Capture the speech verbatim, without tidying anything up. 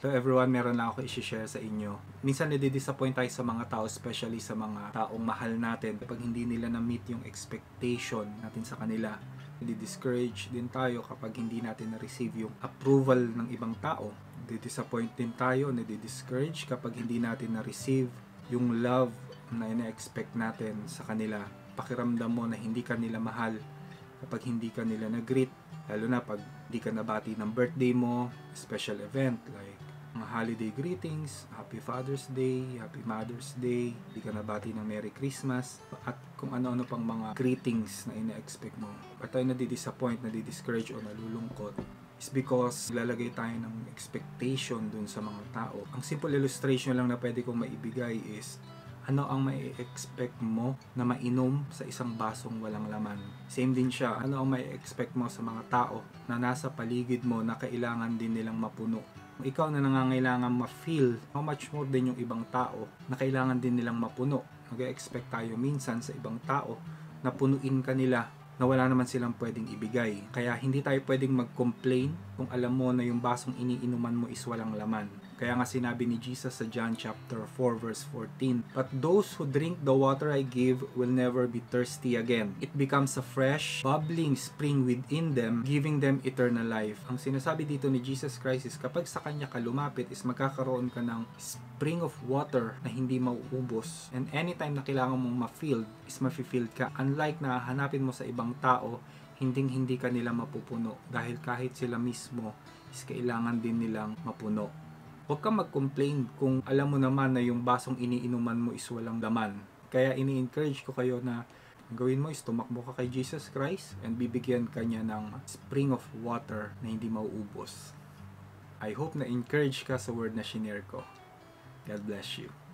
So everyone, meron lang ako i-share sa inyo. Minsan nadi-disappoint tayo sa mga tao, especially sa mga taong mahal natin. Kapag hindi nila na-meet yung expectation natin sa kanila, nadi-discourage din tayo kapag hindi natin na-receive yung approval ng ibang tao. Nadi-disappoint din tayo, nadi-discourage kapag hindi natin na-receive yung love na ina-expect natin sa kanila. Pakiramdam mo na hindi ka nila mahal kapag hindi ka nila nag-greet, lalo na pag hindi ka nabati ng birthday mo, special event like mga holiday greetings, Happy Father's Day, Happy Mother's Day, hindi ka nabati ng Merry Christmas, at kung ano-ano pang mga greetings na ina-expect mo. Ba't tayo nadi-disappoint, nadi-discourage o nalulungkot? Is because lalagay tayo ng expectation dun sa mga tao. Ang simple illustration lang na pwede kong maibigay is, ano ang mai-expect mo na mainom sa isang basong walang laman? Same din siya, ano ang mai-expect mo sa mga tao na nasa paligid mo na kailangan din nilang mapuno? Ikaw na nangangailangan ma-feel, how much more din yung ibang tao na kailangan din nilang mapuno. Nag-expect tayo minsan sa ibang tao na punuin ka nila na wala naman silang pwedeng ibigay. Kaya hindi tayo pwedeng mag-complain kung alam mo na yung basong iniinuman mo is walang laman. Kaya nga sinabi ni Jesus sa John chapter four verse fourteen, "But those who drink the water I give will never be thirsty again. It becomes a fresh, bubbling spring within them, giving them eternal life." Ang sinasabi dito ni Jesus Christ is kapag sa Kanya ka lumapit is magkakaroon ka ng spring of water na hindi mauubos. And anytime na kailangan mong ma-filled is ma-filled ka. Unlike na hanapin mo sa ibang tao, hinding hindi ka nila mapupuno dahil kahit sila mismo is kailangan din nilang mapuno. Huwag kang mag-complain kung alam mo naman na yung basong iniinuman mo is walang laman. Kaya ini-encourage ko kayo na ang gawin mo is tumakbo ka kay Jesus Christ and bibigyan ka niya ng spring of water na hindi mauubos. I hope na encourage ka sa word na shinare ko. God bless you.